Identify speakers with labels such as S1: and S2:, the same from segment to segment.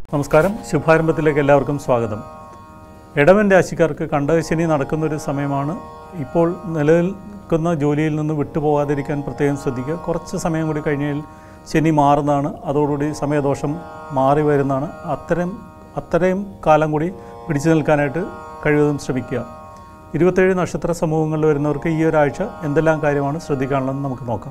S1: നമസ്കാരം, ശുഭാരംഭത്തിലേക്ക് എല്ലാവർക്കും സ്വാഗതം. ഇടവൻ രാശിക്കാർക്ക് കണ്ടകശനി നടക്കുന്നൊരു സമയമാണ്. ഇപ്പോൾ നിലനിൽക്കുന്ന ജോലിയിൽ നിന്ന് വിട്ടുപോകാതിരിക്കാൻ പ്രത്യേകം ശ്രദ്ധിക്കുക. കുറച്ച് സമയം കൂടി കഴിഞ്ഞാൽ ശനി മാറുന്നതാണ്. അതോടുകൂടി സമയദോഷം മാറി വരുന്നതാണ്. അത്രയും കാലം കൂടി പിടിച്ചു നിൽക്കാനായിട്ട് കഴിവതും ശ്രമിക്കുക. 27 നക്ഷത്ര സമൂഹങ്ങളിൽ വരുന്നവർക്ക് ഈ ഒരാഴ്ച എന്തെല്ലാം കാര്യമാണ് ശ്രദ്ധിക്കാനുള്ളതെന്ന് നമുക്ക് നോക്കാം.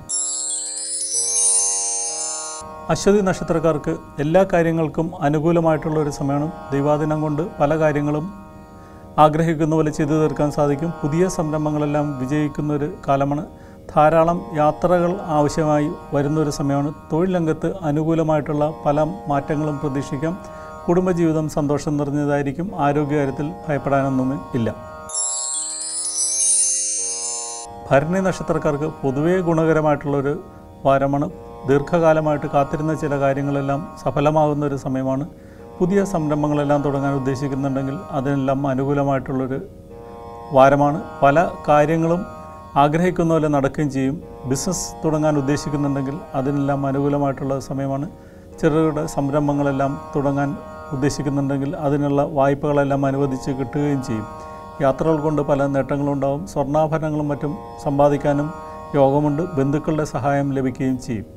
S1: അശ്വതി നക്ഷത്രക്കാർക്ക് എല്ലാ കാര്യങ്ങൾക്കും അനുകൂലമായിട്ടുള്ള ഒരു സമയമാണ്. ദൈവാദിനം കൊണ്ട് പല കാര്യങ്ങളും ആഗ്രഹിക്കുന്ന പോലെ ചെയ്തു തീർക്കാൻ സാധിക്കും. പുതിയ സംരംഭങ്ങളെല്ലാം വിജയിക്കുന്ന ഒരു കാലമാണ്. ധാരാളം യാത്രകൾ ആവശ്യമായി വരുന്നൊരു സമയമാണ്. തൊഴിൽ രംഗത്ത് അനുകൂലമായിട്ടുള്ള പല മാറ്റങ്ങളും പ്രതീക്ഷിക്കാം. കുടുംബജീവിതം സന്തോഷം നിറഞ്ഞതായിരിക്കും. ആരോഗ്യകാര്യത്തിൽ ഭയപ്പെടാനൊന്നും ഇല്ല. ഭരണി നക്ഷത്രക്കാർക്ക് പൊതുവേ ഗുണകരമായിട്ടുള്ളൊരു വാരമാണ്. ദീർഘകാലമായിട്ട് കാത്തിരുന്ന ചില കാര്യങ്ങളെല്ലാം സഫലമാകുന്ന ഒരു സമയമാണ്. പുതിയ സംരംഭങ്ങളെല്ലാം തുടങ്ങാൻ ഉദ്ദേശിക്കുന്നുണ്ടെങ്കിൽ അതിനെല്ലാം അനുകൂലമായിട്ടുള്ളൊരു വാരമാണ്. പല കാര്യങ്ങളും ആഗ്രഹിക്കുന്ന പോലെ നടക്കുകയും ചെയ്യും. ബിസിനസ് തുടങ്ങാൻ ഉദ്ദേശിക്കുന്നുണ്ടെങ്കിൽ അതിനെല്ലാം അനുകൂലമായിട്ടുള്ള സമയമാണ്. ചെറുകിട സംരംഭങ്ങളെല്ലാം തുടങ്ങാൻ ഉദ്ദേശിക്കുന്നുണ്ടെങ്കിൽ അതിനുള്ള വായ്പകളെല്ലാം അനുവദിച്ച് കിട്ടുകയും ചെയ്യും. യാത്രകൾ കൊണ്ട് പല നേട്ടങ്ങളുണ്ടാകും. സ്വർണ്ണാഭരണങ്ങളും മറ്റും സമ്പാദിക്കാനും യോഗമുണ്ട്. ബന്ധുക്കളുടെ സഹായം ലഭിക്കുകയും ചെയ്യും.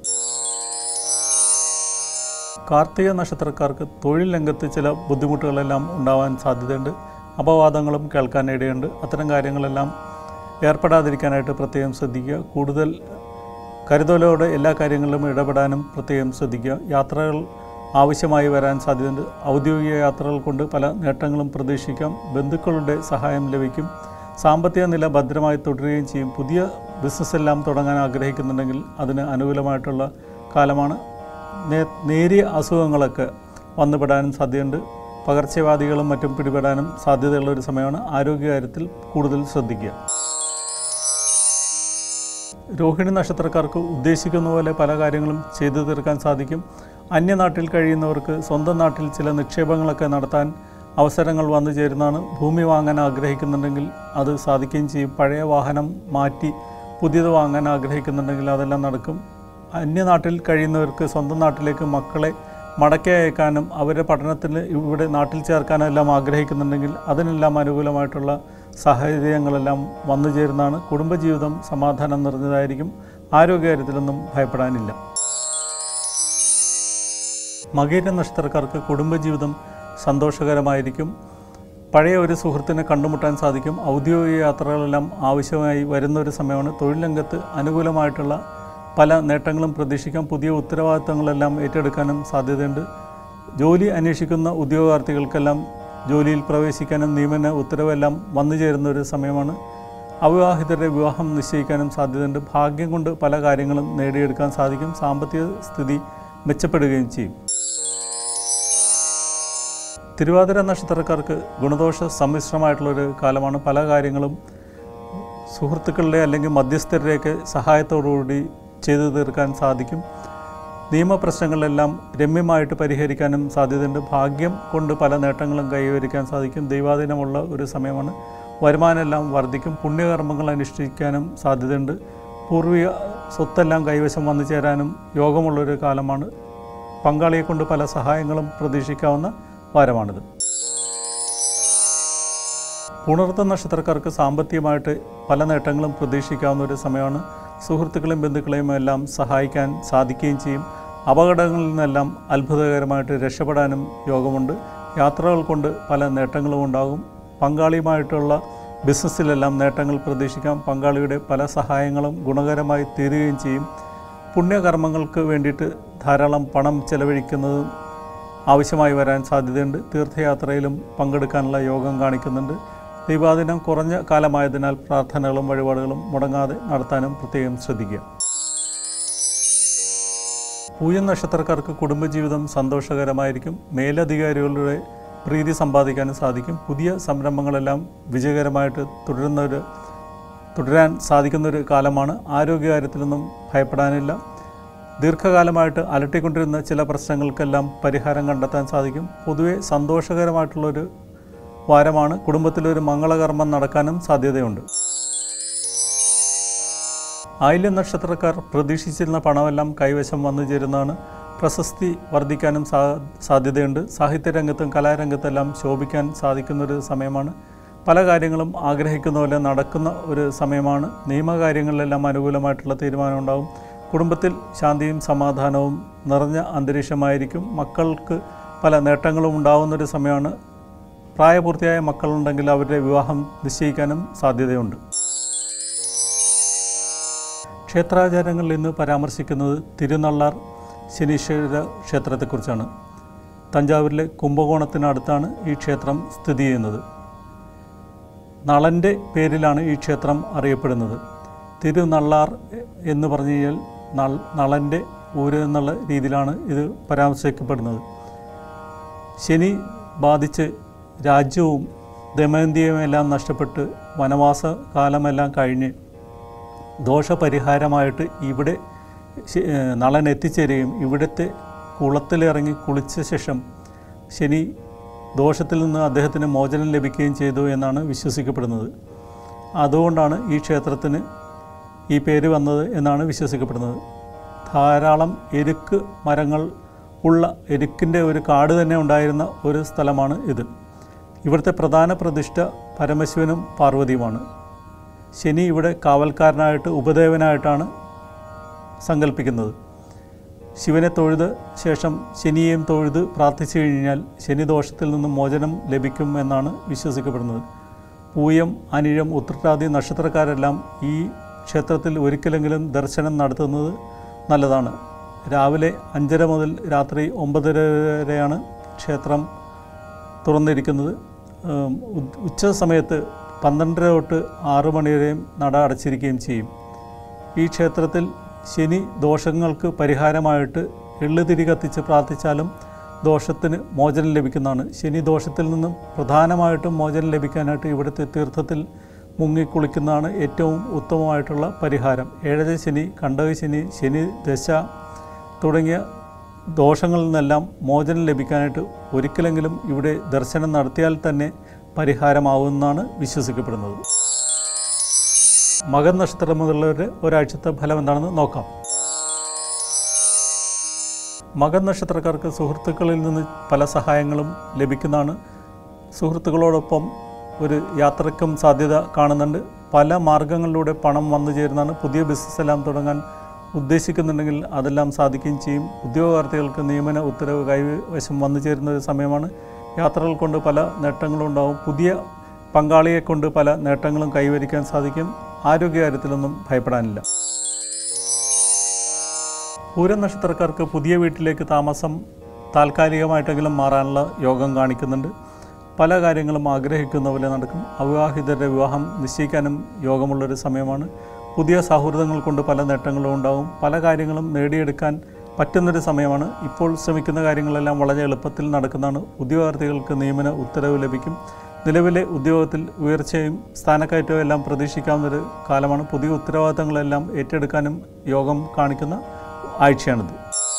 S1: കാർത്തിക നക്ഷത്രക്കാർക്ക് തൊഴിൽ രംഗത്ത് ചില ബുദ്ധിമുട്ടുകളെല്ലാം ഉണ്ടാവാൻ സാധ്യതയുണ്ട്. അപവാദങ്ങളും കേൾക്കാനിടയുണ്ട്. അത്തരം കാര്യങ്ങളെല്ലാം ഏർപ്പെടാതിരിക്കാനായിട്ട് പ്രത്യേകം ശ്രദ്ധിക്കുക. കൂടുതൽ കരുതലോടെ എല്ലാ കാര്യങ്ങളിലും ഇടപെടാനും പ്രത്യേകം ശ്രദ്ധിക്കുക. യാത്രകൾ ആവശ്യമായി വരാൻ സാധ്യതയുണ്ട്. ഔദ്യോഗിക യാത്രകൾ കൊണ്ട് പല നേട്ടങ്ങളും പ്രതീക്ഷിക്കാം. ബന്ധുക്കളുടെ സഹായം ലഭിക്കും. സാമ്പത്തിക നില ഭദ്രമായി തുടരുകയും ചെയ്യും. പുതിയ ബിസിനസ്സെല്ലാം തുടങ്ങാൻ ആഗ്രഹിക്കുന്നുണ്ടെങ്കിൽ അതിന് അനുകൂലമായിട്ടുള്ള കാലമാണ്. നേരിയ അസുഖങ്ങളൊക്കെ വന്നുപെടാനും സാധ്യതയുണ്ട്. പകർച്ചവ്യാധികളും മറ്റും പിടിപെടാനും സാധ്യതയുള്ള ഒരു സമയമാണ്. ആരോഗ്യകാര്യത്തിൽ കൂടുതൽ ശ്രദ്ധിക്കുക. രോഹിണി നക്ഷത്രക്കാർക്ക് ഉദ്ദേശിക്കുന്ന പോലെ പല കാര്യങ്ങളും ചെയ്തു തീർക്കാൻ സാധിക്കും. അന്യനാട്ടിൽ കഴിയുന്നവർക്ക് സ്വന്തം നാട്ടിൽ ചില നിക്ഷേപങ്ങളൊക്കെ നടത്താൻ അവസരങ്ങൾ വന്നു ചേരുന്നതാണ്. ഭൂമി വാങ്ങാൻ ആഗ്രഹിക്കുന്നുണ്ടെങ്കിൽ അത് സാധിക്കുകയും ചെയ്യും. പഴയ വാഹനം മാറ്റി പുതിയത് വാങ്ങാൻ ആഗ്രഹിക്കുന്നുണ്ടെങ്കിൽ അതെല്ലാം നടക്കും. അന്യനാട്ടിൽ കഴിയുന്നവർക്ക് സ്വന്തം നാട്ടിലേക്ക് മക്കളെ മടക്കി അയക്കാനും അവരുടെ പഠനത്തിന് ഇവിടെ നാട്ടിൽ ചേർക്കാനും എല്ലാം ആഗ്രഹിക്കുന്നുണ്ടെങ്കിൽ അതിനെല്ലാം അനുകൂലമായിട്ടുള്ള സാഹചര്യങ്ങളെല്ലാം വന്നു ചേരുന്നതാണ്. കുടുംബജീവിതം സമാധാനം നിറഞ്ഞതായിരിക്കും. ആരോഗ്യകാര്യത്തിലൊന്നും ഭയപ്പെടാനില്ല. മകീര നക്ഷത്രക്കാർക്ക് കുടുംബജീവിതം സന്തോഷകരമായിരിക്കും. പഴയ ഒരു സുഹൃത്തിനെ കണ്ടുമുട്ടാൻ സാധിക്കും. ഔദ്യോഗിക യാത്രകളെല്ലാം ആവശ്യമായി വരുന്നൊരു സമയമാണ്. തൊഴിൽ രംഗത്ത് അനുകൂലമായിട്ടുള്ള പല നേട്ടങ്ങളും പ്രതീക്ഷിക്കാം. പുതിയ ഉത്തരവാദിത്തങ്ങളെല്ലാം ഏറ്റെടുക്കാനും സാധ്യതയുണ്ട്. ജോലി അന്വേഷിക്കുന്ന ഉദ്യോഗാർത്ഥികൾക്കെല്ലാം ജോലിയിൽ പ്രവേശിക്കാനും നിയമന ഉത്തരവെല്ലാം വന്നു ചേരുന്നൊരു സമയമാണ്. അവിവാഹിതരുടെ വിവാഹം നിശ്ചയിക്കാനും സാധ്യതയുണ്ട്. ഭാഗ്യം കൊണ്ട് പല കാര്യങ്ങളും നേടിയെടുക്കാൻ സാധിക്കും. സാമ്പത്തിക സ്ഥിതി മെച്ചപ്പെടുകയും ചെയ്യും. തിരുവാതിര നക്ഷത്രക്കാർക്ക് ഗുണദോഷ സമ്മിശ്രമായിട്ടുള്ളൊരു കാലമാണ്. പല കാര്യങ്ങളും സുഹൃത്തുക്കളുടെ അല്ലെങ്കിൽ മധ്യസ്ഥരുടെയൊക്കെ സഹായത്തോടുകൂടി ചെയ്തു തീർക്കാൻ സാധിക്കും. നിയമപ്രശ്നങ്ങളെല്ലാം രമ്യമായിട്ട് പരിഹരിക്കാനും സാധ്യതയുണ്ട്. ഭാഗ്യം കൊണ്ട് പല നേട്ടങ്ങളും കൈവരിക്കാൻ സാധിക്കും. ദൈവാധീനമുള്ള ഒരു സമയമാണ്. വരുമാനമെല്ലാം വർദ്ധിക്കും. പുണ്യകർമ്മങ്ങൾ അനുഷ്ഠിക്കാനും സാധ്യതയുണ്ട്. പൂർവിക സ്വത്തെല്ലാം കൈവശം വന്നു ചേരാനും യോഗമുള്ളൊരു കാലമാണ്. പങ്കാളിയെക്കൊണ്ട് പല സഹായങ്ങളും പ്രതീക്ഷിക്കാവുന്ന വാരമാണിത്. പുണർത്ത നക്ഷത്രക്കാർക്ക് സാമ്പത്തികമായിട്ട് പല നേട്ടങ്ങളും പ്രതീക്ഷിക്കാവുന്ന ഒരു സമയമാണ്. സുഹൃത്തുക്കളെയും ബന്ധുക്കളെയും എല്ലാം സഹായിക്കാൻ സാധിക്കുകയും ചെയ്യും. അപകടങ്ങളിൽ നിന്നെല്ലാം അത്ഭുതകരമായിട്ട് രക്ഷപ്പെടാനും യോഗമുണ്ട്. യാത്രകൾ കൊണ്ട് പല നേട്ടങ്ങളും ഉണ്ടാകും. പങ്കാളിയുമായിട്ടുള്ള ബിസിനസ്സിലെല്ലാം നേട്ടങ്ങൾ പ്രതീക്ഷിക്കാം. പങ്കാളിയുടെ പല സഹായങ്ങളും ഗുണകരമായി തീരുകയും ചെയ്യും. പുണ്യകർമ്മങ്ങൾക്ക് വേണ്ടിയിട്ട് ധാരാളം പണം ചെലവഴിക്കുന്നതും ആവശ്യമായി വരാൻ സാധ്യതയുണ്ട്. തീർത്ഥയാത്രയിലും പങ്കെടുക്കാനുള്ള യോഗം കാണിക്കുന്നുണ്ട്. ദൈവാദിനം കുറഞ്ഞ കാലമായതിനാൽ പ്രാർത്ഥനകളും വഴിപാടുകളും മുടങ്ങാതെ നടത്താനും പ്രത്യേകം ശ്രദ്ധിക്കുക. പൂയം നക്ഷത്രക്കാർക്ക് കുടുംബജീവിതം സന്തോഷകരമായിരിക്കും. മേലധികാരികളുടെ പ്രീതി സമ്പാദിക്കാനും സാധിക്കും. പുതിയ സംരംഭങ്ങളെല്ലാം വിജയകരമായിട്ട് തുടരാൻ സാധിക്കുന്നൊരു കാലമാണ്. ആരോഗ്യകാര്യത്തിലൊന്നും ഭയപ്പെടാനില്ല. ദീർഘകാലമായിട്ട് അലട്ടിക്കൊണ്ടിരുന്ന ചില പ്രശ്നങ്ങൾക്കെല്ലാം പരിഹാരം കണ്ടെത്താൻ സാധിക്കും. പൊതുവെ സന്തോഷകരമായിട്ടുള്ളൊരു വാരമാണ്. കുടുംബത്തിലൊരു മംഗളകർമ്മം നടക്കാനും സാധ്യതയുണ്ട്. ആയില്യം നക്ഷത്രക്കാർ പ്രതീക്ഷിച്ചിരുന്ന പണമെല്ലാം കൈവശം വന്നു ചേരുന്നതാണ്. പ്രശസ്തി വർദ്ധിക്കാനും സാധ്യതയുണ്ട്. സാഹിത്യരംഗത്തും കലാരംഗത്തെല്ലാം ശോഭിക്കാൻ സാധിക്കുന്നൊരു സമയമാണ്. പല കാര്യങ്ങളും ആഗ്രഹിക്കുന്ന പോലെ നടക്കുന്ന ഒരു സമയമാണ്. നിയമകാര്യങ്ങളിലെല്ലാം അനുകൂലമായിട്ടുള്ള തീരുമാനമുണ്ടാകും. കുടുംബത്തിൽ ശാന്തിയും സമാധാനവും നിറഞ്ഞ അന്തരീക്ഷമായിരിക്കും. മക്കൾക്ക് പല നേട്ടങ്ങളും ഉണ്ടാകുന്നൊരു സമയമാണ്. പ്രായപൂർത്തിയായ മക്കളുണ്ടെങ്കിൽ അവരുടെ വിവാഹം നിശ്ചയിക്കാനും സാധ്യതയുണ്ട്. ക്ഷേത്രാചാരങ്ങളിൽ ഇന്ന് പരാമർശിക്കുന്നത് തിരുനള്ളാർ ശനീശ്വര ക്ഷേത്രത്തെക്കുറിച്ചാണ്. തഞ്ചാവൂരിലെ കുംഭകോണത്തിനടുത്താണ് ഈ ക്ഷേത്രം സ്ഥിതി ചെയ്യുന്നത്. നളൻ്റെ പേരിലാണ് ഈ ക്ഷേത്രം അറിയപ്പെടുന്നത്. തിരുനള്ളാർ എന്ന് പറഞ്ഞു കഴിഞ്ഞാൽ നളൻ്റെ ഊര് എന്നുള്ള രീതിയിലാണ് ഇത് പരാമർശിക്കപ്പെടുന്നത്. ശനി ബാധിച്ച് രാജ്യവും ദമയന്തിയും എല്ലാം നഷ്ടപ്പെട്ട് വനവാസ കാലമെല്ലാം കഴിഞ്ഞ് ദോഷപരിഹാരമായിട്ട് ഇവിടെ നളൻ എത്തിച്ചേരുകയും ഇവിടുത്തെ കുളത്തിലിറങ്ങി കുളിച്ച ശേഷം ശനി ദോഷത്തിൽ നിന്ന് അദ്ദേഹത്തിന് മോചനം ലഭിക്കുകയും ചെയ്തു എന്നാണ് വിശ്വസിക്കപ്പെടുന്നത്. അതുകൊണ്ടാണ് ഈ ക്ഷേത്രത്തിന് ഈ പേര് വന്നത് എന്നാണ് വിശ്വസിക്കപ്പെടുന്നത്. ധാരാളം എരുക്ക് മരങ്ങൾ ഉള്ള എരുക്കിൻ്റെ ഒരു കാട് തന്നെ ഉണ്ടായിരുന്ന ഒരു സ്ഥലമാണ് ഇത്. ഇവിടുത്തെ പ്രധാന പ്രതിഷ്ഠ പരമശിവനും പാർവതിയുമാണ്. ശനി ഇവിടെ കാവൽക്കാരനായിട്ട് ഉപദേവനായിട്ടാണ് സങ്കല്പിക്കുന്നത്. ശിവനെ തൊഴുത് ശേഷം ശനിയെയും തൊഴുത് പ്രാർത്ഥിച്ചു കഴിഞ്ഞാൽ ശനിദോഷത്തിൽ നിന്നും മോചനം ലഭിക്കും എന്നാണ് വിശ്വസിക്കപ്പെടുന്നത്. പൂയം, അനിഴം, ഉത്രട്ടാതി നക്ഷത്രക്കാരെല്ലാം ഈ ക്ഷേത്രത്തിൽ ഒരിക്കലെങ്കിലും ദർശനം നടത്തുന്നത് നല്ലതാണ്. രാവിലെ 5:30 മുതൽ രാത്രി 9:30 വരെയാണ് ക്ഷേത്രം തുറന്നിരിക്കുന്നത്. ഉച്ച സമയത്ത് 12:30 തൊട്ട് 6 മണി വരെയും നട അടച്ചിരിക്കുകയും ചെയ്യും. ഈ ക്ഷേത്രത്തിൽ ശനി ദോഷങ്ങൾക്ക് പരിഹാരമായിട്ട് എള്ളുതിരി കത്തിച്ച് പ്രാർത്ഥിച്ചാലും ദോഷത്തിന് മോചനം ലഭിക്കുന്നതാണ്. ശനി ദോഷത്തിൽ നിന്നും പ്രധാനമായിട്ടും മോചനം ലഭിക്കാനായിട്ട് ഇവിടുത്തെ തീർത്ഥത്തിൽ മുങ്ങിക്കുളിക്കുന്നതാണ് ഏറ്റവും ഉത്തമമായിട്ടുള്ള പരിഹാരം. ഏഴര ശനി, കണ്ടക ശനി, ശനി ദശ തുടങ്ങിയ ദോഷങ്ങളിൽ നിന്നെല്ലാം മോചനം ലഭിക്കാനായിട്ട് ഒരിക്കലെങ്കിലും ഇവിടെ ദർശനം നടത്തിയാൽ തന്നെ പരിഹാരമാവുമെന്നാണ് വിശ്വസിക്കപ്പെടുന്നത്. മകൻ നക്ഷത്രം മുതലുള്ളവരുടെ ഒരാഴ്ചത്തെ ഫലം എന്താണെന്ന് നോക്കാം. മകൻ നക്ഷത്രക്കാർക്ക് സുഹൃത്തുക്കളിൽ നിന്ന് പല സഹായങ്ങളും ലഭിക്കുന്നതാണ്. സുഹൃത്തുക്കളോടൊപ്പം ഒരു യാത്രയ്ക്കും സാധ്യത കാണുന്നുണ്ട്. പല മാർഗങ്ങളിലൂടെ പണം വന്നു ചേരുന്നതാണ്. പുതിയ ബിസിനസ് എല്ലാം തുടങ്ങാൻ ഉദ്ദേശിക്കുന്നുണ്ടെങ്കിൽ അതെല്ലാം സാധിക്കുകയും ചെയ്യും. ഉദ്യോഗാർത്ഥികൾക്ക് നിയമന ഉത്തരവ് കൈവശം വന്നു ചേരുന്ന ഒരു സമയമാണ്. യാത്രകൾ കൊണ്ട് പല നേട്ടങ്ങളും ഉണ്ടാവും. പുതിയ പങ്കാളിയെ കൊണ്ട് പല നേട്ടങ്ങളും കൈവരിക്കാൻ സാധിക്കും. ആരോഗ്യകാര്യത്തിലൊന്നും ഭയപ്പെടാനില്ല. പൂരം നക്ഷത്രക്കാർക്ക് പുതിയ വീട്ടിലേക്ക് താമസം താൽക്കാലികമായിട്ടെങ്കിലും മാറാനുള്ള യോഗം കാണിക്കുന്നുണ്ട്. പല കാര്യങ്ങളും ആഗ്രഹിക്കുന്ന പോലെ നടക്കും. അവിവാഹിതരുടെ വിവാഹം നിശ്ചയിക്കാനും യോഗമുള്ളൊരു സമയമാണ്. പുതിയ സൗഹൃദങ്ങൾ കൊണ്ട് പല നേട്ടങ്ങളും ഉണ്ടാകും. പല കാര്യങ്ങളും നേടിയെടുക്കാൻ പറ്റുന്നൊരു സമയമാണ്. ഇപ്പോൾ ശ്രമിക്കുന്ന കാര്യങ്ങളെല്ലാം വളരെ എളുപ്പത്തിൽ നടക്കുന്നതാണ്. ഉദ്യോഗാർത്ഥികൾക്ക് നിയമന ഉത്തരവ് ലഭിക്കും. നിലവിലെ ഉദ്യോഗത്തിൽ ഉയർച്ചയും സ്ഥാനക്കയറ്റവും എല്ലാം പ്രതീക്ഷിക്കാവുന്നൊരു കാലമാണ്. പുതിയ ഉത്തരവാദിത്തങ്ങളെല്ലാം ഏറ്റെടുക്കാനും യോഗം കാണിക്കുന്ന ആഴ്ചയാണിത്.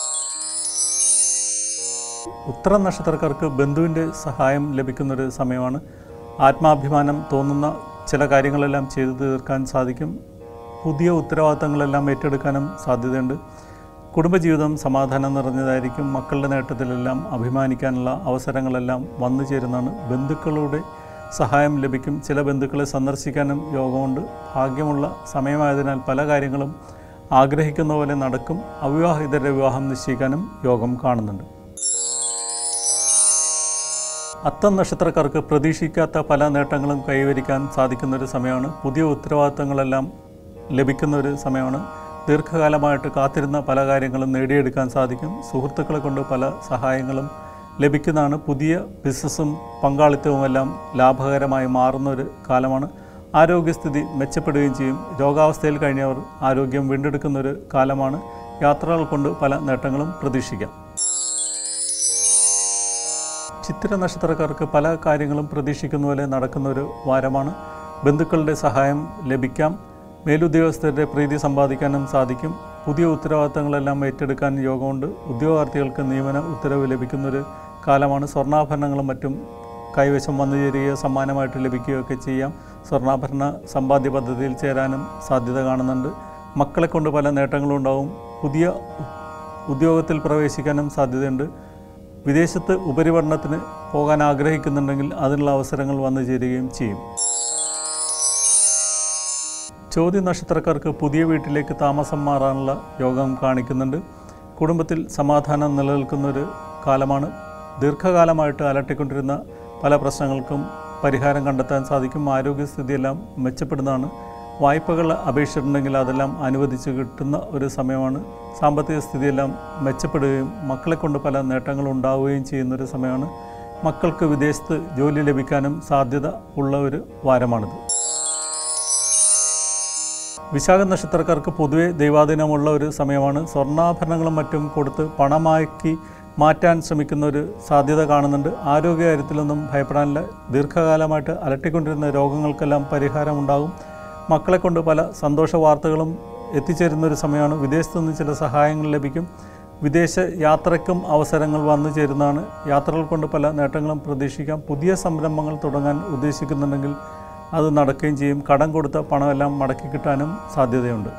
S1: ഉത്തരം നക്ഷത്രക്കാർക്ക് ബന്ധുവിൻ്റെ സഹായം ലഭിക്കുന്നൊരു സമയമാണ്. ആത്മാഭിമാനം തോന്നുന്ന ചില കാര്യങ്ങളെല്ലാം ചെയ്തു തീർക്കാൻ സാധിക്കും. പുതിയ ഉത്തരവാദിത്തങ്ങളെല്ലാം ഏറ്റെടുക്കാനും സാധ്യതയുണ്ട്. കുടുംബജീവിതം സമാധാനം നിറഞ്ഞതായിരിക്കും. മക്കളുടെ നേട്ടത്തിലെല്ലാം അഭിമാനിക്കാനുള്ള അവസരങ്ങളെല്ലാം വന്നു ചേരുന്നതാണ്. ബന്ധുക്കളുടെ സഹായം ലഭിക്കും. ചില ബന്ധുക്കളെ സന്ദർശിക്കാനും യോഗമുണ്ട്. ഭാഗ്യമുള്ള സമയമായതിനാൽ പല കാര്യങ്ങളും ആഗ്രഹിക്കുന്ന പോലെ നടക്കും. അവിവാഹിതരുടെ വിവാഹം നിശ്ചയിക്കാനും യോഗം കാണുന്നുണ്ട്. അത്തം നക്ഷത്രക്കാർക്ക് പ്രതീക്ഷിക്കാത്ത പല നേട്ടങ്ങളും കൈവരിക്കാൻ സാധിക്കുന്നൊരു സമയമാണ്. പുതിയ ഉത്തരവാദിത്തങ്ങളെല്ലാം ലഭിക്കുന്ന ഒരു സമയമാണ്. ദീർഘകാലമായിട്ട് കാത്തിരുന്ന പല കാര്യങ്ങളും നേടിയെടുക്കാൻ സാധിക്കും. സുഹൃത്തുക്കളെ കൊണ്ട് പല സഹായങ്ങളും ലഭിക്കുന്നതാണ്. പുതിയ ബിസിനസ്സും പങ്കാളിത്തവുമെല്ലാം ലാഭകരമായി മാറുന്ന ഒരു കാലമാണ്. ആരോഗ്യസ്ഥിതി മെച്ചപ്പെടുകയും ചെയ്യും. രോഗാവസ്ഥയിൽ കഴിഞ്ഞവർ ആരോഗ്യം വീണ്ടെടുക്കുന്നൊരു കാലമാണ്. യാത്രകൾ കൊണ്ട് പല നേട്ടങ്ങളും പ്രതീക്ഷിക്കാം. ചിത്തിര നക്ഷത്രക്കാർക്ക് പല കാര്യങ്ങളും പ്രതീക്ഷിക്കുന്ന പോലെ നടക്കുന്ന ഒരു വാരമാണ്. ബന്ധുക്കളുടെ സഹായം ലഭിക്കാം. മേലുദ്യോഗസ്ഥരുടെ പ്രീതി സമ്പാദിക്കാനും സാധിക്കും. പുതിയ ഉത്തരവാദിത്തങ്ങളെല്ലാം ഏറ്റെടുക്കാൻ യോഗമുണ്ട്. ഉദ്യോഗാർത്ഥികൾക്ക് നിയമന ഉത്തരവ് ലഭിക്കുന്നൊരു കാലമാണ്. സ്വർണ്ണാഭരണങ്ങളും മറ്റും കൈവശം വന്നു ചേരുകയോ സമ്മാനമായിട്ട് ലഭിക്കുകയൊക്കെ ചെയ്യാം. സ്വർണ്ണാഭരണ സമ്പാദ്യ പദ്ധതിയിൽ ചേരാനും സാധ്യത കാണുന്നുണ്ട്. മക്കളെ കൊണ്ട് പല നേട്ടങ്ങളും ഉണ്ടാവും. പുതിയ ഉദ്യോഗത്തിൽ പ്രവേശിക്കാനും സാധ്യതയുണ്ട്. വിദേശത്ത് ഉപരിപഠനത്തിന് പോകാൻ ആഗ്രഹിക്കുന്നുണ്ടെങ്കിൽ അതിനുള്ള അവസരങ്ങൾ വന്നു ചേരുകയും ചെയ്യും. ചോതി നക്ഷത്രക്കാർക്ക് പുതിയ വീട്ടിലേക്ക് താമസം മാറാനുള്ള യോഗം കാണിക്കുന്നുണ്ട്. കുടുംബത്തിൽ സമാധാനം നിലനിൽക്കുന്നൊരു കാലമാണ്. ദീർഘകാലമായിട്ട് അലട്ടിക്കൊണ്ടിരുന്ന പല പ്രശ്നങ്ങൾക്കും പരിഹാരം കണ്ടെത്താൻ സാധിക്കും. ആരോഗ്യസ്ഥിതിയെല്ലാം മെച്ചപ്പെടുന്നതാണ്. വായ്പകൾ അപേക്ഷിച്ചിട്ടുണ്ടെങ്കിൽ അതെല്ലാം അനുവദിച്ച് കിട്ടുന്ന ഒരു സമയമാണ്. സാമ്പത്തിക സ്ഥിതിയെല്ലാം മെച്ചപ്പെടുകയും മക്കളെ കൊണ്ട് പല നേട്ടങ്ങളും ഉണ്ടാവുകയും ചെയ്യുന്നൊരു സമയമാണ്. മക്കൾക്ക് വിദേശത്ത് ജോലി ലഭിക്കാനും സാധ്യത ഉള്ള ഒരു വാരമാണിത്. വിശാഖ നക്ഷത്രക്കാർക്ക് പൊതുവെ ദൈവാധീനമുള്ള ഒരു സമയമാണ്. സ്വർണ്ണാഭരണങ്ങളും മറ്റും കൊടുത്ത് പണമാക്കി മാറ്റാൻ ശ്രമിക്കുന്ന ഒരു സാധ്യത കാണുന്നുണ്ട്. ആരോഗ്യകാര്യത്തിലൊന്നും ഭയപ്പെടാനില്ല. ദീർഘകാലമായിട്ട് അലട്ടിക്കൊണ്ടിരുന്ന രോഗങ്ങൾക്കെല്ലാം പരിഹാരം ഉണ്ടാകും. മക്കളെ കൊണ്ട് പല സന്തോഷ വാർത്തകളും എത്തിച്ചേരുന്നൊരു സമയമാണ്. വിദേശത്തു നിന്ന് ചില സഹായങ്ങൾ ലഭിക്കും. വിദേശ യാത്രയ്ക്കും അവസരങ്ങൾ വന്നു ചേരുന്നതാണ്. യാത്രകൾ കൊണ്ട് പല നേട്ടങ്ങളും പ്രതീക്ഷിക്കാം. പുതിയ സംരംഭങ്ങൾ തുടങ്ങാൻ ഉദ്ദേശിക്കുന്നുണ്ടെങ്കിൽ അത് നടക്കുകയും ചെയ്യും. കടം കൊടുത്ത പണമെല്ലാം മടക്കി കിട്ടാനും സാധ്യതയുണ്ട്.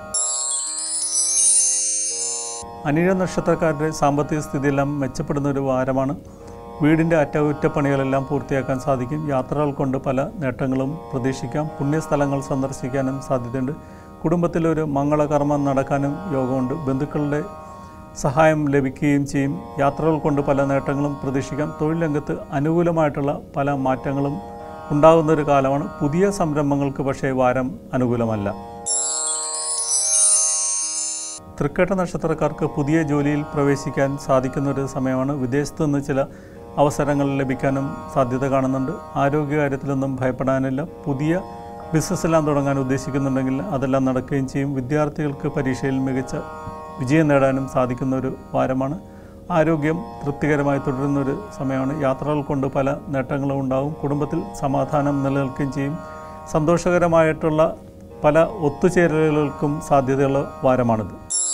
S1: അനിഴ നക്ഷത്രക്കാരുടെ സാമ്പത്തിക സ്ഥിതിയെല്ലാം മെച്ചപ്പെടുന്ന ഒരു വാരമാണ്. വീടിൻ്റെ അറ്റകുറ്റപ്പണികളെല്ലാം പൂർത്തിയാക്കാൻ സാധിക്കും. യാത്രകൾ കൊണ്ട് പല നേട്ടങ്ങളും പ്രതീക്ഷിക്കാം. പുണ്യസ്ഥലങ്ങൾ സന്ദർശിക്കാനും സാധ്യതയുണ്ട്. കുടുംബത്തിലൊരു മംഗളകർമ്മം നടക്കാനും യോഗമുണ്ട്. ബന്ധുക്കളുടെ സഹായം ലഭിക്കുകയും ചെയ്യും. യാത്രകൾ കൊണ്ട് പല നേട്ടങ്ങളും പ്രതീക്ഷിക്കാം. തൊഴിൽ രംഗത്ത് അനുകൂലമായിട്ടുള്ള പല മാറ്റങ്ങളും ഉണ്ടാകുന്നൊരു കാലമാണ്. പുതിയ സംരംഭങ്ങൾക്ക് പക്ഷേ വാരം അനുകൂലമല്ല. തൃക്കേട്ട നക്ഷത്രക്കാർക്ക് പുതിയ ജോലിയിൽ പ്രവേശിക്കാൻ സാധിക്കുന്നൊരു സമയമാണ്. വിദേശത്തു നിന്ന് ചില അവസരങ്ങൾ ലഭിക്കാനും സാധ്യത കാണുന്നുണ്ട്. ആരോഗ്യകാര്യത്തിലൊന്നും ഭയപ്പെടാനില്ല. പുതിയ ബിസിനസ്സെല്ലാം തുടങ്ങാൻ ഉദ്ദേശിക്കുന്നുണ്ടെങ്കിൽ അതെല്ലാം നടക്കുകയും ചെയ്യും. വിദ്യാർത്ഥികൾക്ക് പരീക്ഷയിൽ മികച്ച വിജയം നേടാനും സാധിക്കുന്ന ഒരു വാരമാണ്. ആരോഗ്യം തൃപ്തികരമായി തുടരുന്നൊരു സമയമാണ്. യാത്രകൾ കൊണ്ട് പല നേട്ടങ്ങളും ഉണ്ടാകും. കുടുംബത്തിൽ സമാധാനം നിലനിൽക്കുകയും ചെയ്യും. സന്തോഷകരമായിട്ടുള്ള പല ഒത്തുചേരലുകൾക്കും സാധ്യതയുള്ള വാരമാണിത്.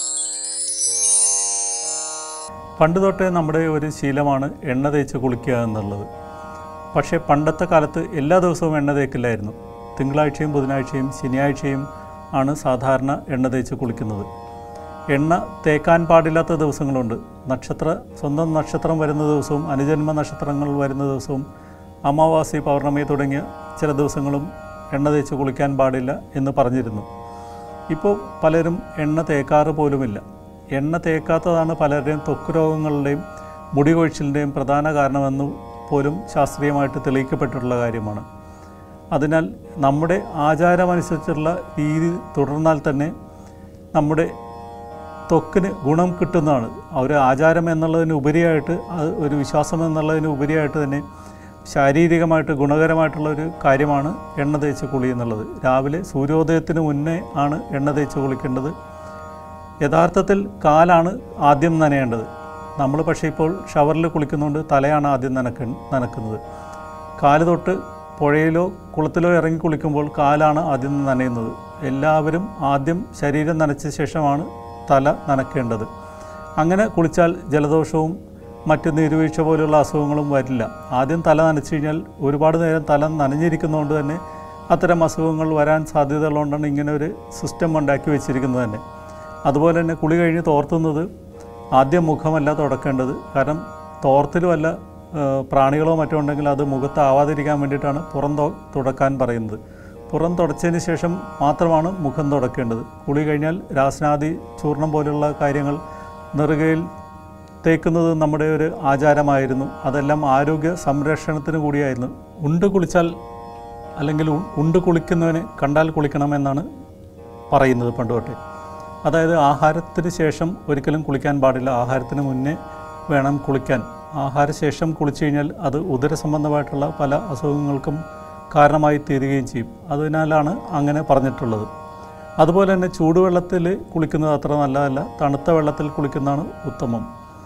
S1: പണ്ട് തൊട്ടേ നമ്മുടെ ഒരു ശീലമാണ് എണ്ണ തേച്ച് കുളിക്കുക എന്നുള്ളത്. പക്ഷേ പണ്ടത്തെ കാലത്ത് എല്ലാ ദിവസവും എണ്ണ തേക്കില്ലായിരുന്നു. തിങ്കളാഴ്ചയും ബുധനാഴ്ചയും ശനിയാഴ്ചയും ആണ് സാധാരണ എണ്ണ തേച്ച് കുളിക്കുന്നത്. എണ്ണ തേക്കാൻ പാടില്ലാത്ത ദിവസങ്ങളുണ്ട്. സ്വന്തം നക്ഷത്രം വരുന്ന ദിവസവും അനുജന്മ നക്ഷത്രങ്ങൾ വരുന്ന ദിവസവും അമാവാസി പൗർണമി തുടങ്ങിയ ചില ദിവസങ്ങളും എണ്ണ തേച്ച് കുളിക്കാൻ പാടില്ല എന്ന് പറഞ്ഞിരുന്നു. ഇപ്പോൾ പലരും എണ്ണ തേക്കാറ് പോലുമില്ല. എണ്ണ തേക്കാത്തതാണ് പലരുടെയും ത്വക്ക് രോഗങ്ങളുടെയും മുടി കൊഴിച്ചിലിൻ്റെയും പ്രധാന കാരണമെന്ന് പോലും ശാസ്ത്രീയമായിട്ട് തെളിയിക്കപ്പെട്ടിട്ടുള്ള കാര്യമാണ്. അതിനാൽ നമ്മുടെ ആചാരമനുസരിച്ചുള്ള രീതി തുടർന്നാൽ തന്നെ നമ്മുടെ ത്വക്കിന് ഗുണം കിട്ടുന്നതാണ്. ഒരു ആചാരം എന്നുള്ളതിന് ഉപരിയായിട്ട്, അത് ഒരു വിശ്വാസം എന്നുള്ളതിന് ഉപരിയായിട്ട് തന്നെ ശാരീരികമായിട്ട് ഗുണകരമായിട്ടുള്ള ഒരു കാര്യമാണ് എണ്ണ തേച്ച് കുളി എന്നുള്ളത്. രാവിലെ സൂര്യോദയത്തിന് മുന്നേ ആണ് എണ്ണ തേച്ച് കുളിക്കേണ്ടത്. യഥാർത്ഥത്തിൽ കാലാണ് ആദ്യം നനയേണ്ടത്. നമ്മൾ പക്ഷേ ഇപ്പോൾ ഷവറിൽ കുളിക്കുന്നതുകൊണ്ട് തലയാണ് ആദ്യം നനക്കുന്നത്. കാല് തൊട്ട് പുഴയിലോ കുളത്തിലോ ഇറങ്ങി കുളിക്കുമ്പോൾ കാലാണ് ആദ്യം നനയുന്നത്. എല്ലാവരും ആദ്യം ശരീരം നനച്ച ശേഷമാണ് തല നനയ്ക്കേണ്ടത്. അങ്ങനെ കുളിച്ചാൽ ജലദോഷവും മറ്റ് നീരുവീഴ്ച പോലുള്ള അസുഖങ്ങളും വരില്ല. ആദ്യം തല നനച്ചു കഴിഞ്ഞാൽ ഒരുപാട് നേരം തല നനഞ്ഞിരിക്കുന്നതുകൊണ്ട് തന്നെ അത്തരം അസുഖങ്ങൾ വരാൻ സാധ്യതയുള്ളതുകൊണ്ടാണ് ഇങ്ങനെ ഒരു സിസ്റ്റം ഉണ്ടാക്കി വെച്ചിരിക്കുന്നത് തന്നെ. അതുപോലെ തന്നെ കുളി കഴിഞ്ഞ് തോർത്തുന്നത് ആദ്യം മുഖമല്ല തുടക്കേണ്ടത്. കാരണം തോർത്തിൽ വല്ല പ്രാണികളോ മറ്റോ ഉണ്ടെങ്കിൽ അത് മുഖത്താവാതിരിക്കാൻ വേണ്ടിയിട്ടാണ് പുറം തുടക്കാൻ പറയുന്നത്. പുറം തുടച്ചതിന് ശേഷം മാത്രമാണ് മുഖം തുടക്കേണ്ടത്. കുളി കഴിഞ്ഞാൽ രാസ്നാദി ചൂർണം പോലുള്ള കാര്യങ്ങൾ നെറുകയിൽ തേക്കുന്നത് നമ്മുടെ ഒരു ആചാരമായിരുന്നു. അതെല്ലാം ആരോഗ്യ സംരക്ഷണത്തിന് കൂടിയായിരുന്നു. ഉണ്ട് കുളിച്ചാൽ അല്ലെങ്കിൽ ഉണ്ട് കുളിക്കുന്നവനെ കണ്ടാൽ കുളിക്കണമെന്നാണ് പറയുന്നത് പണ്ട് തൊട്ടേ. അതായത് ആഹാരത്തിന് ശേഷം ഒരിക്കലും കുളിക്കാൻ പാടില്ല. ആഹാരത്തിന് മുന്നേ വേണം കുളിക്കാൻ. ആഹാരശേഷം കുളിച്ചു കഴിഞ്ഞാൽ അത് ഉദര സംബന്ധമായിട്ടുള്ള പല അസുഖങ്ങൾക്കും കാരണമായി തീരുകയും ചെയ്യും. അതിനാലാണ് അങ്ങനെ പറഞ്ഞിട്ടുള്ളത്. അതുപോലെ തന്നെ ചൂടുവെള്ളത്തിൽ കുളിക്കുന്നത് അത്ര നല്ലതല്ല. തണുത്ത വെള്ളത്തിൽ കുളിക്കുന്നതാണ് ഉത്തമം.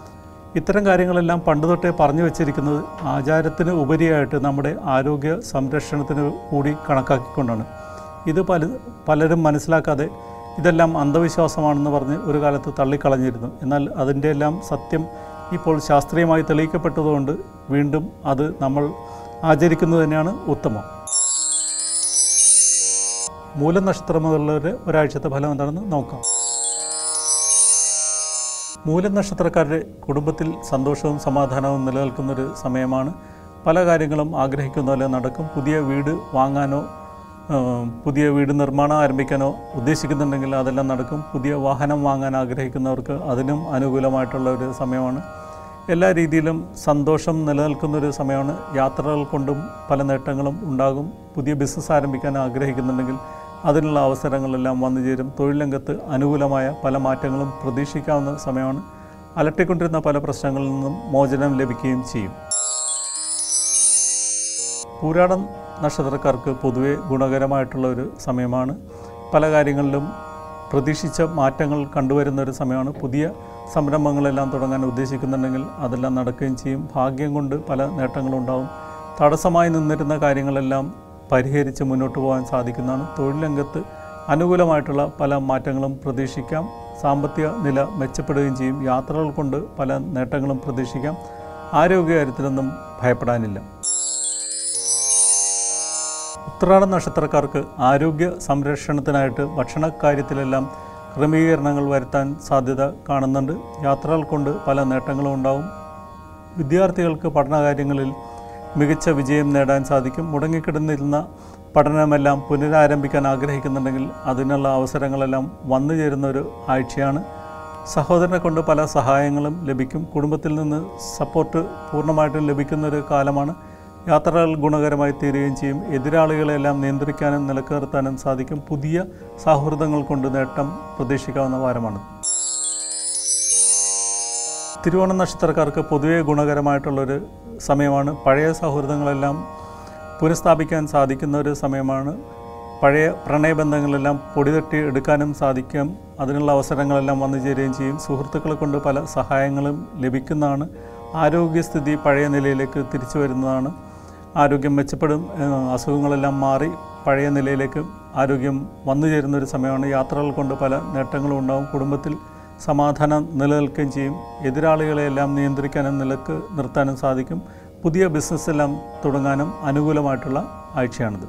S1: ഇത്തരം കാര്യങ്ങളെല്ലാം പണ്ട് തൊട്ടേ പറഞ്ഞു വച്ചിരിക്കുന്നത് ആചാരത്തിന് ഉപരിയായിട്ട് നമ്മുടെ ആരോഗ്യ സംരക്ഷണത്തിന് കൂടി കണക്കാക്കിക്കൊണ്ടാണ്. ഇത് പലരും മനസ്സിലാക്കാതെ ഇതെല്ലാം അന്ധവിശ്വാസമാണെന്ന് പറഞ്ഞ് ഒരു കാലത്ത് തള്ളിക്കളഞ്ഞിരുന്നു. എന്നാൽ അതിൻ്റെ എല്ലാം സത്യം ഇപ്പോൾ ശാസ്ത്രീയമായി തെളിയിക്കപ്പെട്ടതുകൊണ്ട് വീണ്ടും അത് നമ്മൾ ആചരിക്കുന്നത് തന്നെയാണ് ഉത്തമം. മൂലനക്ഷത്രം മുതലുള്ളവരുടെ ഒരാഴ്ചത്തെ ഫലം എന്താണെന്ന് നോക്കാം. മൂലം നക്ഷത്രക്കാരുടെ കുടുംബത്തിൽ സന്തോഷവും സമാധാനവും നിലനിൽക്കുന്നൊരു സമയമാണ്. പല കാര്യങ്ങളും ആഗ്രഹിക്കുന്ന പോലെ നടക്കും. പുതിയ വീട് വാങ്ങാനോ പുതിയ വീട് നിർമ്മാണം ആരംഭിക്കാനോ ഉദ്ദേശിക്കുന്നുണ്ടെങ്കിൽ അതെല്ലാം നടക്കും. പുതിയ വാഹനം വാങ്ങാൻ ആഗ്രഹിക്കുന്നവർക്ക് അതിനും അനുകൂലമായിട്ടുള്ള ഒരു സമയമാണ്. എല്ലാ രീതിയിലും സന്തോഷം നിലനിൽക്കുന്നൊരു സമയമാണ്. യാത്രകൾ കൊണ്ടും പല നേട്ടങ്ങളും ഉണ്ടാകും. പുതിയ ബിസിനസ് ആരംഭിക്കാൻ ആഗ്രഹിക്കുന്നുണ്ടെങ്കിൽ അതിനുള്ള അവസരങ്ങളെല്ലാം വന്നു ചേരും. തൊഴിൽ രംഗത്ത് അനുകൂലമായ പല മാറ്റങ്ങളും പ്രതീക്ഷിക്കാവുന്ന സമയമാണ്. അലട്ടിക്കൊണ്ടിരുന്ന പല പ്രശ്നങ്ങളിൽ നിന്നും മോചനം ലഭിക്കുകയും ചെയ്യും. പൂരാടം നക്ഷത്രക്കാർക്ക് പൊതുവെ ഗുണകരമായിട്ടുള്ള ഒരു സമയമാണ്. പല കാര്യങ്ങളിലും പ്രതീക്ഷിച്ച മാറ്റങ്ങൾ കണ്ടുവരുന്നൊരു സമയമാണ്. പുതിയ സംരംഭങ്ങളെല്ലാം തുടങ്ങാൻ ഉദ്ദേശിക്കുന്നുണ്ടെങ്കിൽ അതെല്ലാം നടക്കുകയും ചെയ്യും. ഭാഗ്യം കൊണ്ട് പല നേട്ടങ്ങളുണ്ടാവും. തടസ്സമായി നിന്നിരുന്ന കാര്യങ്ങളെല്ലാം പരിഹരിച്ച് മുന്നോട്ട് പോകാൻ സാധിക്കുന്നതാണ്. തൊഴിൽ രംഗത്ത് അനുകൂലമായിട്ടുള്ള പല മാറ്റങ്ങളും പ്രതീക്ഷിക്കാം. സാമ്പത്തിക നില മെച്ചപ്പെടുകയും ചെയ്യും. യാത്രകൾ കൊണ്ട് പല നേട്ടങ്ങളും പ്രതീക്ഷിക്കാം. ആരോഗ്യകാര്യത്തിലൊന്നും ഭയപ്പെടാനില്ല. ഉത്രാടം നക്ഷത്രക്കാർക്ക് ആരോഗ്യ സംരക്ഷണത്തിനായിട്ട് ഭക്ഷണക്കാര്യത്തിലെല്ലാം ക്രമീകരണങ്ങൾ വരുത്താൻ സാധ്യത കാണുന്നുണ്ട്. യാത്രകൾ കൊണ്ട് പല നേട്ടങ്ങളും ഉണ്ടാവും. വിദ്യാർത്ഥികൾക്ക് പഠനകാര്യങ്ങളിൽ മികച്ച വിജയം നേടാൻ സാധിക്കും. മുടങ്ങിക്കിടന്നിരുന്ന പഠനമെല്ലാം പുനരാരംഭിക്കാൻ ആഗ്രഹിക്കുന്നുണ്ടെങ്കിൽ അതിനുള്ള അവസരങ്ങളെല്ലാം വന്നു ചേരുന്ന ഒരു ആഴ്ചയാണ്. സഹോദരനെ കൊണ്ട് പല സഹായങ്ങളും ലഭിക്കും. കുടുംബത്തിൽ നിന്ന് സപ്പോർട്ട് പൂർണ്ണമായിട്ടും ലഭിക്കുന്നൊരു കാലമാണ്. യാത്രകൾ ഗുണകരമായി തീരുകയും ചെയ്യും. എതിരാളികളെല്ലാം നിയന്ത്രിക്കാനും നിലനിർത്താനും സാധിക്കും. പുതിയ സൗഹൃദങ്ങൾ കൊണ്ട് നേട്ടം പ്രതീക്ഷിക്കാവുന്ന വാരമാണ്. തിരുവോണം നക്ഷത്രക്കാർക്ക് പൊതുവെ ഗുണകരമായിട്ടുള്ളൊരു സമയമാണ്. പഴയ സൗഹൃദങ്ങളെല്ലാം പുനഃസ്ഥാപിക്കാൻ സാധിക്കുന്ന ഒരു സമയമാണ്. പഴയ പ്രണയബന്ധങ്ങളെല്ലാം പൊടിതട്ടി എടുക്കാനും സാധിക്കും. അതിനുള്ള അവസരങ്ങളെല്ലാം വന്നു ചേരുകയും ചെയ്യും. സുഹൃത്തുക്കളെ കൊണ്ട് പല സഹായങ്ങളും ലഭിക്കുന്നതാണ്. ആരോഗ്യസ്ഥിതി പഴയ നിലയിലേക്ക് തിരിച്ചു വരുന്നതാണ്. ആരോഗ്യം മെച്ചപ്പെടും. അസുഖങ്ങളെല്ലാം മാറി പഴയ നിലയിലേക്ക് ആരോഗ്യം വന്നു ചേരുന്നൊരു സമയമാണ്. യാത്രകൾ കൊണ്ട് പല നേട്ടങ്ങളും ഉണ്ടാകും. കുടുംബത്തിൽ സമാധാനം നിലനിൽക്കുകയും ചെയ്യും. എതിരാളികളെയെല്ലാം നിയന്ത്രിക്കാനും നിലക്ക് നിർത്താനും സാധിക്കും. പുതിയ ബിസിനസ്സെല്ലാം തുടങ്ങാനും അനുകൂലമായിട്ടുള്ള ആഴ്ചയാണിത്.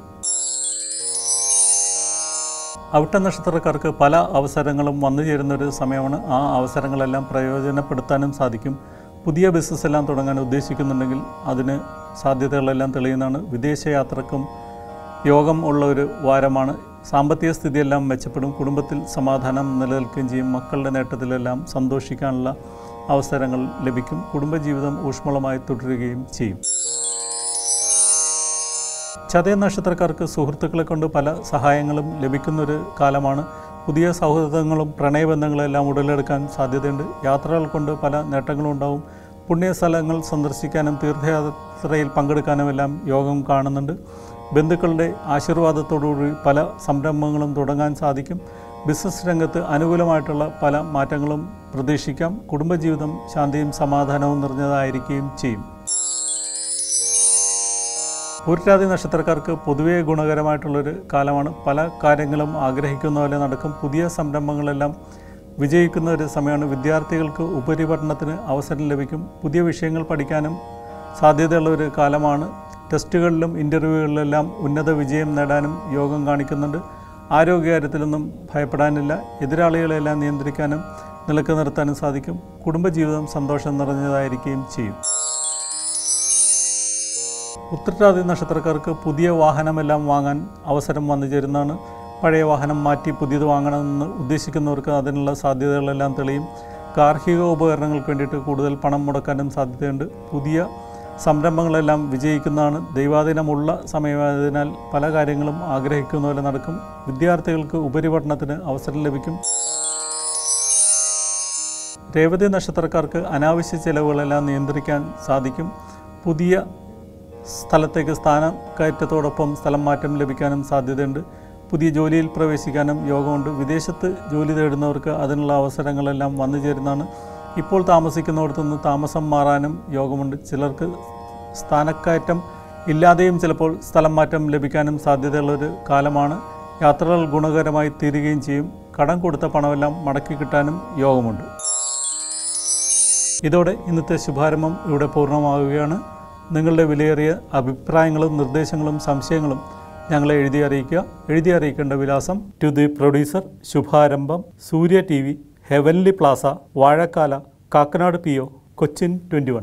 S1: അവിട്ട നക്ഷത്രക്കാർക്ക് പല അവസരങ്ങളും വന്നു ചേരുന്നൊരു സമയമാണ്. ആ അവസരങ്ങളെല്ലാം പ്രയോജനപ്പെടുത്താനും സാധിക്കും. പുതിയ ബിസിനസ്സെല്ലാം തുടങ്ങാൻ ഉദ്ദേശിക്കുന്നുണ്ടെങ്കിൽ അതിന് സാധ്യതകളെല്ലാം തെളിയുന്നതാണ്. വിദേശയാത്രക്കും യോഗം ഉള്ള ഒരു വാരമാണ്. സാമ്പത്തിക സ്ഥിതിയെല്ലാം മെച്ചപ്പെടും. കുടുംബത്തിൽ സമാധാനം നിലനിൽക്കുകയും ചെയ്യും. മക്കളുടെ നേട്ടത്തിലെല്ലാം സന്തോഷിക്കാനുള്ള അവസരങ്ങൾ ലഭിക്കും. കുടുംബജീവിതം ഊഷ്മളമായി തുടരുകയും ചെയ്യും. ചതയ നക്ഷത്രക്കാർക്ക് സുഹൃത്തുക്കളെ കൊണ്ട് പല സഹായങ്ങളും ലഭിക്കുന്നൊരു കാലമാണ്. പുതിയ സൗഹൃദങ്ങളും പ്രണയബന്ധങ്ങളും എല്ലാം ഉടലെടുക്കാൻ സാധ്യതയുണ്ട്. യാത്രകൾ കൊണ്ട് പല നേട്ടങ്ങളും ഉണ്ടാവും. പുണ്യസ്ഥലങ്ങൾ സന്ദർശിക്കാനും തീർത്ഥയാത്രയിൽ പങ്കെടുക്കാനും എല്ലാം യോഗം കാണുന്നുണ്ട്. ബന്ധുക്കളുടെ ആശീർവാദത്തോടുകൂടി പല സംരംഭങ്ങളും തുടങ്ങാൻ സാധിക്കും. ബിസിനസ് രംഗത്ത് അനുകൂലമായിട്ടുള്ള പല മാറ്റങ്ങളും പ്രതീക്ഷിക്കാം. കുടുംബജീവിതം ശാന്തിയും സമാധാനവും നിറഞ്ഞതായിരിക്കുകയും ചെയ്യും. പൂരട്ടാതി നക്ഷത്രക്കാർക്ക് പൊതുവേ ഗുണകരമായിട്ടുള്ളൊരു കാലമാണ്. പല കാര്യങ്ങളും ആഗ്രഹിക്കുന്ന പോലെ നടക്കും. പുതിയ സംരംഭങ്ങളെല്ലാം വിജയിക്കുന്ന ഒരു സമയമാണ്. വിദ്യാർത്ഥികൾക്ക് ഉപരിപഠനത്തിന് അവസരം ലഭിക്കും. പുതിയ വിഷയങ്ങൾ പഠിക്കാനും സാധ്യതയുള്ള ഒരു കാലമാണ്. ടെസ്റ്റുകളിലും ഇൻ്റർവ്യൂകളിലെല്ലാം ഉന്നത വിജയം നേടാനും യോഗം കാണിക്കുന്നുണ്ട്. ആരോഗ്യകാര്യത്തിലൊന്നും ഭയപ്പെടാനില്ല. എതിരാളികളെല്ലാം നിയന്ത്രിക്കാനും നിലക്ക് നിർത്താനും സാധിക്കും. കുടുംബജീവിതം സന്തോഷം നിറഞ്ഞതായിരിക്കുകയും ചെയ്യും. ഉത്രട്ടാതി നക്ഷത്രക്കാർക്ക് പുതിയ വാഹനമെല്ലാം വാങ്ങാൻ അവസരം വന്നു ചേരുന്നതാണ്. പഴയ വാഹനം മാറ്റി പുതിയത് വാങ്ങണമെന്ന് ഉദ്ദേശിക്കുന്നവർക്ക് അതിനുള്ള സാധ്യതകളെല്ലാം തെളിയും. ഗാർഹിക ഉപകരണങ്ങൾക്ക് വേണ്ടിയിട്ട് കൂടുതൽ പണം മുടക്കാനും സാധ്യതയുണ്ട്. പുതിയ സംരംഭങ്ങളെല്ലാം വിജയിക്കുന്നതാണ്. ദൈവാധീനമുള്ള സമയമായതിനാൽ പല കാര്യങ്ങളും ആഗ്രഹിക്കുന്ന പോലെ നടക്കും. വിദ്യാർത്ഥികൾക്ക് ഉപരിപഠനത്തിന് അവസരം ലഭിക്കും. രേവതി നക്ഷത്രക്കാർക്ക് അനാവശ്യ ചെലവുകളെല്ലാം നിയന്ത്രിക്കാൻ സാധിക്കും. പുതിയ സ്ഥലത്തേക്ക് സ്ഥാനക്കയറ്റത്തോടൊപ്പം സ്ഥലം മാറ്റം ലഭിക്കാനും സാധ്യതയുണ്ട്. പുതിയ ജോലിയിൽ പ്രവേശിക്കാനും യോഗമുണ്ട്. വിദേശത്ത് ജോലി തേടുന്നവർക്ക് അതിനുള്ള അവസരങ്ങളെല്ലാം വന്നു ചേരുന്നതാണ്. ഇപ്പോൾ താമസിക്കുന്നിടത്തുനിന്ന് താമസം മാറാനും യോഗമുണ്ട്. ചിലർക്ക് സ്ഥാനക്കയറ്റം ഇല്ലാതെയും ചിലപ്പോൾ സ്ഥലം മാറ്റം ലഭിക്കാനും സാധ്യതയുള്ളൊരു കാലമാണ്. യാത്രകൾ ഗുണകരമായി തീരുകയും ചെയ്യും. കടം കൊടുത്ത പണമെല്ലാം മടക്കി കിട്ടാനും യോഗമുണ്ട്. ഇതോടെ ഇന്നത്തെ ശുഭാരംഭം ഇവിടെ പൂർണ്ണമാവുകയാണ്. നിങ്ങളുടെ വിലയേറിയ അഭിപ്രായങ്ങളും നിർദ്ദേശങ്ങളും സംശയങ്ങളും ഞങ്ങളെ എഴുതി അറിയിക്കുക. എഴുതി അറിയിക്കേണ്ട വിലാസം: to the producer, Shubharambham, Surya TV, heavenly plaza, Vazhakkala, Kakkanad PO, Cochin 21.